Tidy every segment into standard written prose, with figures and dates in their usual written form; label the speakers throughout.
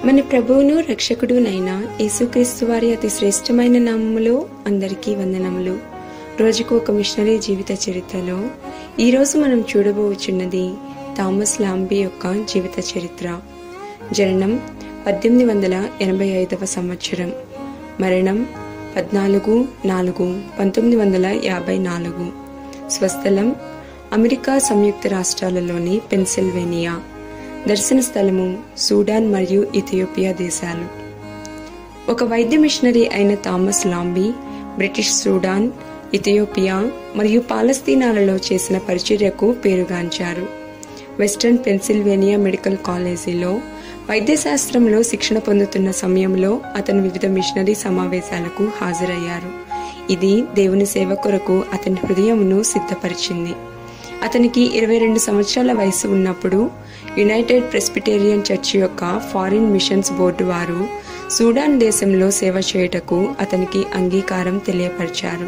Speaker 1: మన ప్రభువును రక్షకుడునైన యేసుక్రీస్తు వారి అతి శ్రేష్టమైన నామములో అందరికీ వందనములు. రోజుకు ఒక మిషనరీ జీవిత చరిత్రలో ఈరోజు మనం చూడబోచున్నది థామస్ లాంబీ యొక్క జీవిత చరిత్ర. జననం 1885 సంవత్సరం, మరణం 14/4/1954. స్వస్థలం అమెరికా సంయుక్త రాష్ట్రాలలోని పెన్సిల్వేనియా. దర్శన స్థలము సూడాన్ మరియు ఇథియోపియా దేశాలు. ఒక వైద్య మిషనరీ అయిన Thomas Lambie British Sudan, Ethiopia మరియు పాలస్తీనాలలో చేసిన పరిచర్యకు పేరుగాంచారు. వెస్టర్న్ పెన్సిల్వేనియా మెడికల్ కాలేజీలో వైద్యశాస్త్రంలో శిక్షణ పొందుతున్న సమయంలో అతను వివిధ మిషనరీ సమావేశాలకు హాజరయ్యారు. ఇది దేవుని సేవ కొరకు అతని హృదయమును సిద్ధపరిచింది. అతనికి 22 సంవత్సరాల వయసు ఉన్నప్పుడు యునైటెడ్ ప్రెస్బిటేరియన్ చర్చ్ యొక్క ఫారిన్ మిషన్స్ బోర్డు వారు సూడాన్ దేశంలో సేవ చేయుటకు అతనికి అంగీకారం తెలియపరిచారు.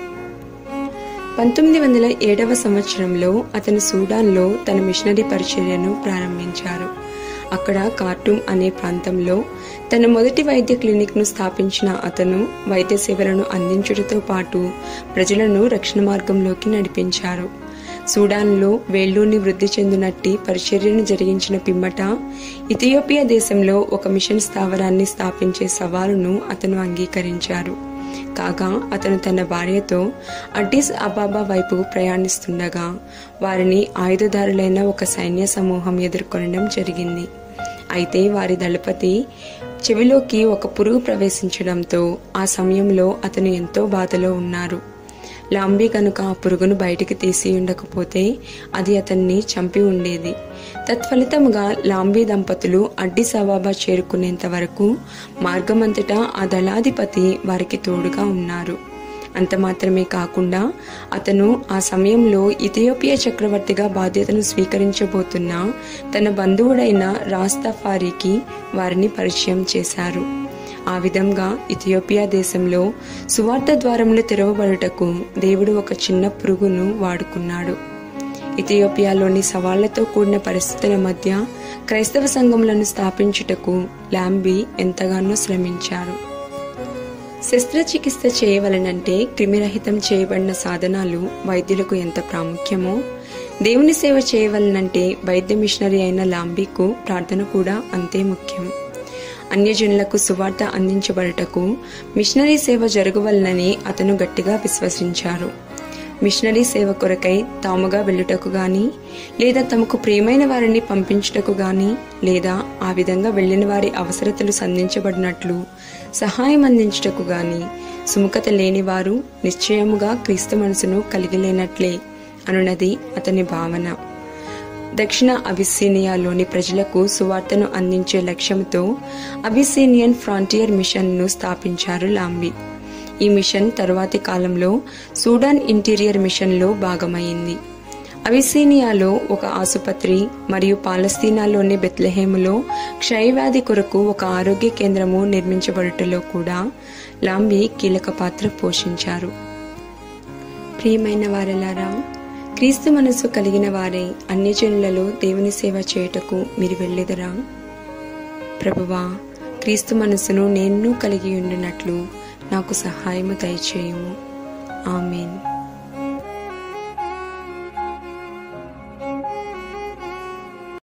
Speaker 1: 1907 సంవత్సరంలో అతను సూడాన్లో తన మిషనరీ పరిచర్యను ప్రారంభించారు. అక్కడ కార్టూమ్ అనే ప్రాంతంలో తన మొదటి వైద్య క్లినిక్ను స్థాపించిన అతను వైద్య సేవలను అందించుటతో పాటు ప్రజలను రక్షణ మార్గంలోకి నడిపించారు. సూడాన్లో వేళ్లూని వృద్ధి చెందినట్టి పరిచర్యను జరిగించిన పిమ్మట ఇథియోపియా దేశంలో ఒక మిషన్ స్థావరాన్ని స్థాపించే సవాలును అతను అంగీకరించారు. కాగా అతను తన భార్యతో అడ్డిస్ అబాబా వైపు ప్రయాణిస్తుండగా వారిని ఆయుధదారులైన ఒక సైన్య సమూహం ఎదుర్కొనడం జరిగింది. అయితే వారి దళపతి చెవిలోకి ఒక పురుగు ప్రవేశించడంతో ఆ సమయంలో అతను ఎంతో బాధలో ఉన్నారు. లాంబీ కనుక ఆ పురుగును బయటికి తీసి ఉండకపోతే అది అతన్ని చంపి ఉండేది. తత్ఫలితముగా లాంబీ దంపతులు అడ్డిస్ అబాబా చేరుకునేంత వరకు మార్గమంతటా ఆ దళాధిపతి వారికి తోడుగా ఉన్నారు. అంత మాత్రమే కాకుండా అతను ఆ సమయంలో ఇథియోపియా చక్రవర్తిగా బాధ్యతను స్వీకరించబోతున్న తన బంధువుడైన రాస్తాఫారీకి వారిని పరిచయం చేశారు. ఆ విధంగా ఇథియోపియా దేశంలో సువార్త ద్వారములు తెరవబడుటకు దేవుడు ఒక చిన్న పురుగును వాడుకున్నాడు. ఇథియోపియాలోని సవాళ్లతో కూడిన పరిస్థితుల మధ్య క్రైస్తవ సంఘములను స్థాపించుటకు లాంబీ ఎంతగానో శ్రమించారు. శస్త్రచికిత్స చేయవలనంటే క్రిమిరహితం చేయబడిన సాధనాలు వైద్యులకు ఎంత ప్రాముఖ్యమో, దేవుని సేవ చేయవలనంటే వైద్య మిషనరీ అయిన లాంబీకు ప్రార్థన కూడా అంతే ముఖ్యం. అన్యజనులకు సువార్త అందించబడటకు మిషనరీ సేవ జరగవలనని అతను గట్టిగా విశ్వసించారు. మిషనరీ సేవ కొరకై తాముగా వెళ్ళుటకు గాని, లేదా తమకు ప్రియమైన వారిని పంపించుటకు గాని, లేదా ఆ విధంగా వెళ్లిన వారి అవసరతలు సంధించబడినట్లు సహాయం అందించుటకు గాని సుముఖత లేనివారు నిశ్చయముగా క్రీస్తు మనసును కలిగి లేనట్లే అనున్నది అతని భావన. దక్షిణ అబిస్సినియాలోని ప్రజలకు సువార్తను అందించే లక్ష్యంతో అబిస్సినియన్ ఫ్రాంటియర్ మిషన్ను స్థాపించారు లాంబీ. ఈ మిషన్ తరువాతి కాలంలో సూడాన్ ఇంటీరియర్ మిషన్లో భాగమైంది. అబిస్సినియాలో ఒక ఆసుపత్రి మరియు పాలస్తీనాలోని బెత్లెహేములో క్షయవ్యాధి కొరకు ఒక ఆరోగ్య కేంద్రము నిర్మించబడుటలో కూడా లాంబీ కీలక పాత్ర పోషించారు. ప్రియమైన వారలారా, క్రీస్తు మనసు కలిగిన వారే అన్యజనులలో దేవుని సేవ చేయుటకు మీరు వెళ్ళెదరా? ప్రభువా, క్రీస్తు మనసును నేను కలిగి ఉండినట్లు నాకు సహాయము దయచేయుము. ఆమేన్.